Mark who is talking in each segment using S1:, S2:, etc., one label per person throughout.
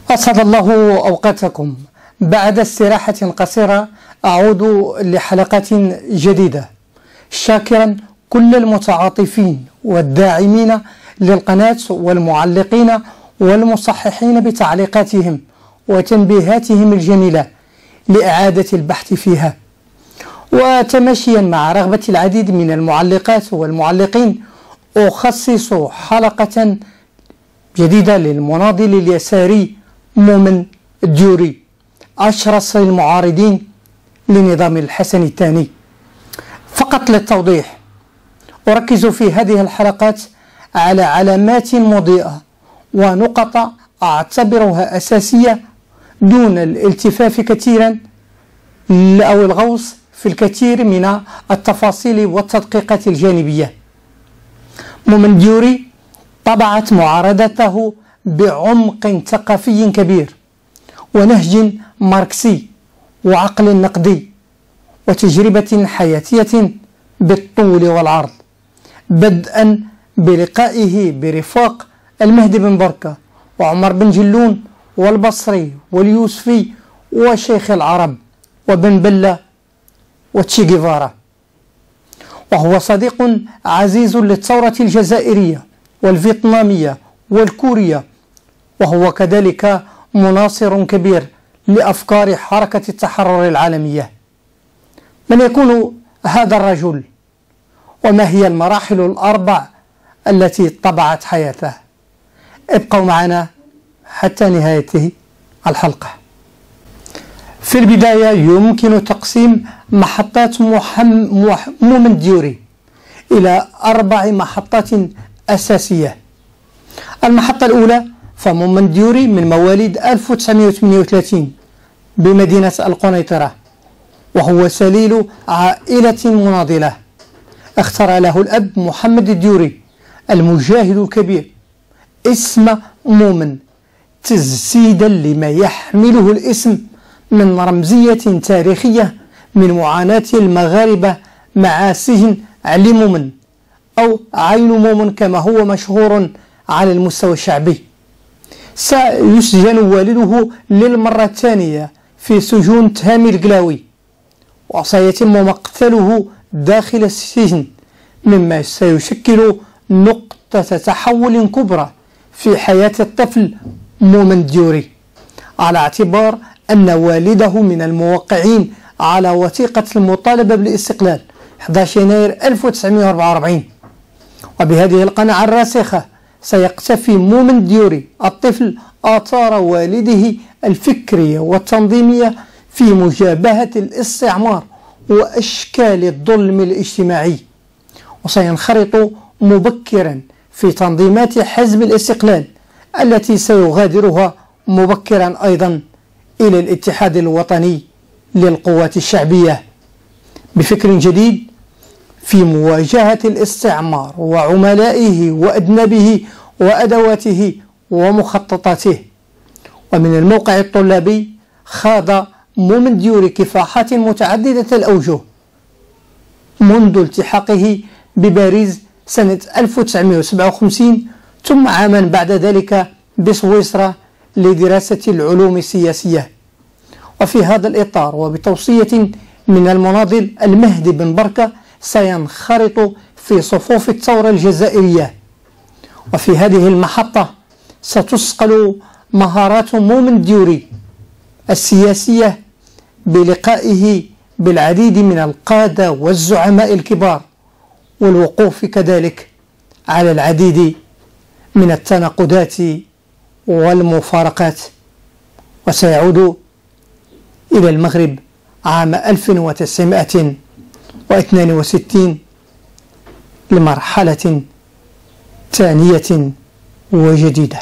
S1: أسعد الله أوقاتكم. بعد استراحة قصيرة أعود لحلقة جديدة، شاكرا كل المتعاطفين والداعمين للقناة والمعلقين والمصححين بتعليقاتهم وتنبيهاتهم الجميلة لإعادة البحث فيها. وتماشيا مع رغبة العديد من المعلقات والمعلقين، أخصص حلقة جديدة للمناضل اليساري مؤمن الديوري، أشرس المعارضين لنظام الحسن الثاني. فقط للتوضيح، أركز في هذه الحلقات على علامات مضيئة ونقط أعتبرها أساسية دون الالتفاف كثيرا أو الغوص في الكثير من التفاصيل والتدقيقات الجانبية. مؤمن الديوري طبعت معارضته بعمق ثقافي كبير ونهج ماركسي وعقل نقدي وتجربة حياتية بالطول والعرض، بدءا بلقائه برفاق المهدي بن بركة وعمر بن جلون والبصري واليوسفي وشيخ العرب وبن بلة وتشي جيفارا. وهو صديق عزيز للثورة الجزائرية والفيتنامية والكورية، وهو كذلك مناصر كبير لأفكار حركة التحرر العالمية. من يكون هذا الرجل؟ وما هي المراحل الأربع التي طبعت حياته؟ ابقوا معنا حتى نهاية الحلقة. في البداية يمكن تقسيم محطات مؤمن الديوري إلى 4 محطات أساسية. المحطة الأولى، فمؤمن الديوري من مواليد 1938 بمدينة القنيطرة، وهو سليل عائلة مناضلة. اختار له الأب محمد الديوري المجاهد الكبير اسم مؤمن تجسيدا لما يحمله الاسم من رمزية تاريخية من معاناة المغاربة مع سجن علي مومن أو عين مومن كما هو مشهور على المستوى الشعبي. سيسجن والده للمرة الثانية في سجون تهامي القلاوي، وسيتم مقتله داخل السجن، مما سيشكل نقطة تحول كبرى في حياة الطفل مؤمن الديوري، على اعتبار أن والده من الموقعين على وثيقة المطالبة بالاستقلال 11 يناير 1944. وبهذه القناعة الراسخة سيقتفي مؤمن الديوري الطفل آثار والده الفكرية والتنظيمية في مجابهة الاستعمار وأشكال الظلم الاجتماعي، وسينخرط مبكرا في تنظيمات حزب الاستقلال التي سيغادرها مبكرا أيضا إلى الاتحاد الوطني للقوات الشعبية بفكر جديد في مواجهة الاستعمار وعملائه وأذنابه وأدواته ومخططاته. ومن الموقع الطلابي خاض مؤمن الديوري كفاحات متعددة الأوجه منذ التحاقه بباريس سنة 1957، ثم عاما بعد ذلك بسويسرا لدراسة العلوم السياسية. وفي هذا الإطار وبتوصية من المناضل المهدي بن بركة سينخرط في صفوف الثورة الجزائرية. وفي هذه المحطة ستصقل مهارات مؤمن الديوري السياسية بلقائه بالعديد من القادة والزعماء الكبار، والوقوف كذلك على العديد من التناقضات والمفارقات. وسيعود إلى المغرب عام 1962 لمرحلة ثانية وجديدة.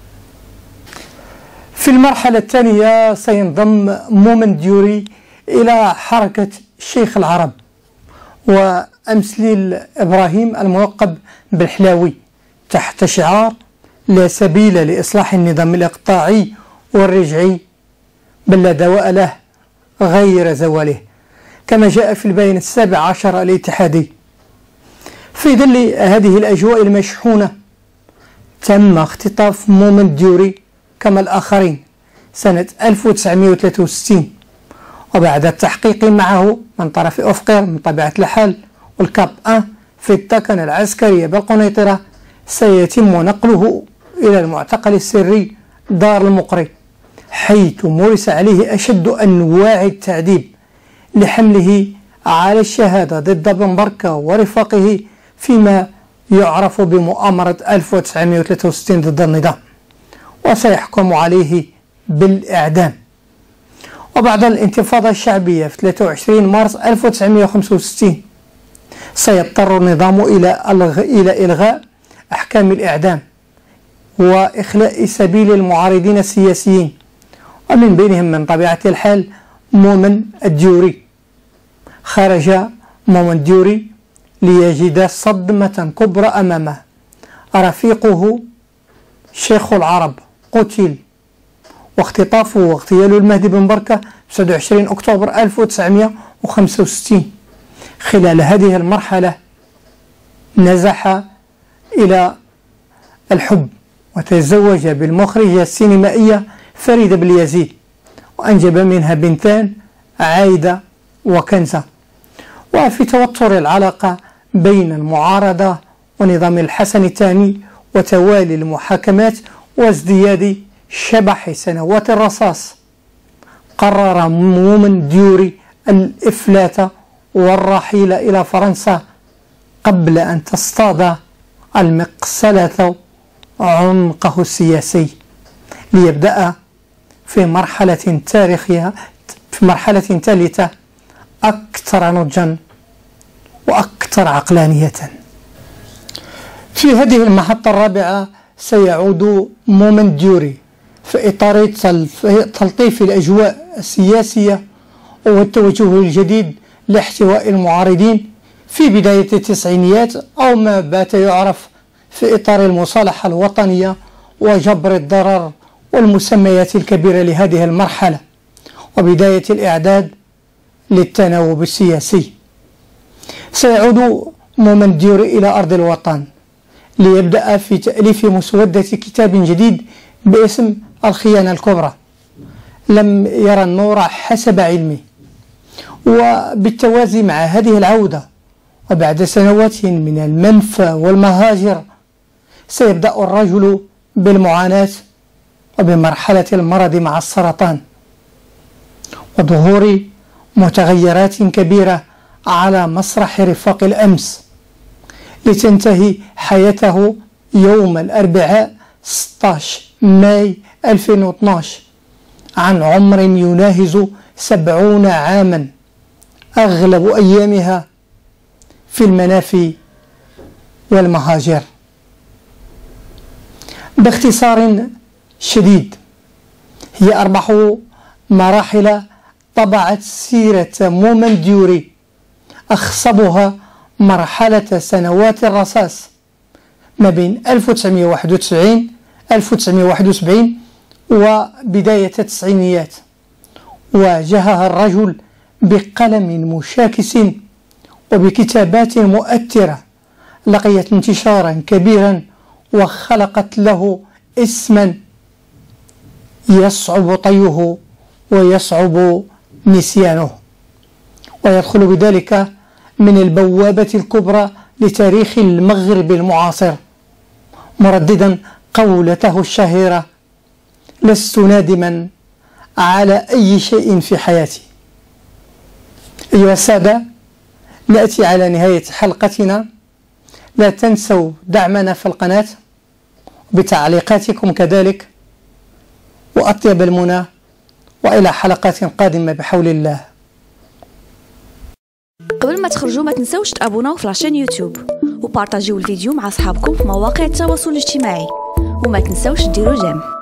S1: في المرحلة الثانية سينضم مؤمن الديوري إلى حركة شيخ العرب وأمثليل إبراهيم الملقب بالحلاوي تحت شعار لا سبيل لإصلاح النظام الإقطاعي والرجعي بل لا دواء له غير زواله، كما جاء في البيان 17 الاتحادي. في ظل هذه الأجواء المشحونة تم اختطاف مؤمن الديوري كما الآخرين سنة 1963. وبعد التحقيق معه من طرف أفقر من طبيعة الحال والكاب 1 في التكن العسكرية بالقنيطرة، سيتم نقله إلى المعتقل السري دار المقري، حيث مورس عليه أشد أنواع التعذيب لحمله على الشهادة ضد بن بركة ورفاقه فيما يعرف بمؤامرة 1963 ضد النظام، وسيحكم عليه بالإعدام. وبعد الانتفاضة الشعبية في 23 مارس 1965 سيضطر النظام إلى إلغاء أحكام الإعدام وإخلاء سبيل المعارضين السياسيين، ومن بينهم من طبيعة الحال مومن الديوري. خرج مومن الديوري ليجد صدمة كبرى أمامه، رفيقه شيخ العرب قتل، واختطافه واغتيال المهدي بن بركة 29 أكتوبر 1965. خلال هذه المرحلة نزح إلى الحب وتزوج بالمخرجة السينمائية فريدة باليزيد، وأنجب منها بنتان عايدة وكنزة. وفي توتر العلاقة بين المعارضة ونظام الحسن الثاني وتوالي المحاكمات وازدياد شبح سنوات الرصاص، قرر مومن ديوري الإفلات والرحيل إلى فرنسا قبل أن تصطاد المقصلة عنقه السياسي، ليبدأ في مرحلة تاريخية، في مرحلة ثالثة أكثر نضجا وأكثر عقلانية. في هذه المحطة الرابعة سيعود مومن ديوري في إطار تلطيف الأجواء السياسية والتوجه الجديد لاحتواء المعارضين في بداية التسعينيات، أو ما بات يعرف في إطار المصالحة الوطنية وجبر الضرر والمسميات الكبيرة لهذه المرحلة، وبداية الإعداد للتناوب السياسي. سيعود مومن ديوري إلى أرض الوطن ليبدأ في تأليف مسودة كتاب جديد باسم الخيانة الكبرى، لم يرى النور حسب علمه. وبالتوازي مع هذه العودة وبعد سنوات من المنفى والمهاجر سيبدأ الرجل بالمعاناة وبمرحلة المرض مع السرطان وظهور متغيرات كبيرة على مسرح رفاق الأمس، لتنتهي حياته يوم الأربعاء 16 ماي 2012 عن عمر يناهز 70 عاما، أغلب أيامها في المنافي والمهاجر. باختصار شديد، هي 4 مراحل طبعت سيرة مومن ديوري، أخصبها مرحلة سنوات الرصاص ما بين 1971 وبداية التسعينيات. واجهها الرجل بقلم مشاكس وبكتابات مؤثرة لقيت انتشارا كبيرا وخلقت له اسما يصعب طيه ويصعب نسيانه، ويدخل بذلك من البوابة الكبرى لتاريخ المغرب المعاصر، مرددا قولته الشهيرة: لست نادما على أي شيء في حياتي. أيها السادة، نأتي على نهاية حلقتنا، لا تنسوا دعمنا في القناة بتعليقاتكم كذلك، وأطيب المنى، وإلى حلقات قادمة بحول الله.
S2: قبل ما تخرجوا ما تنسوش تابوناو في لاشين يوتيوب وبارطاجيو الفيديو مع أصحابكم في مواقع التواصل الاجتماعي، وما تنسوش ديروا جيم.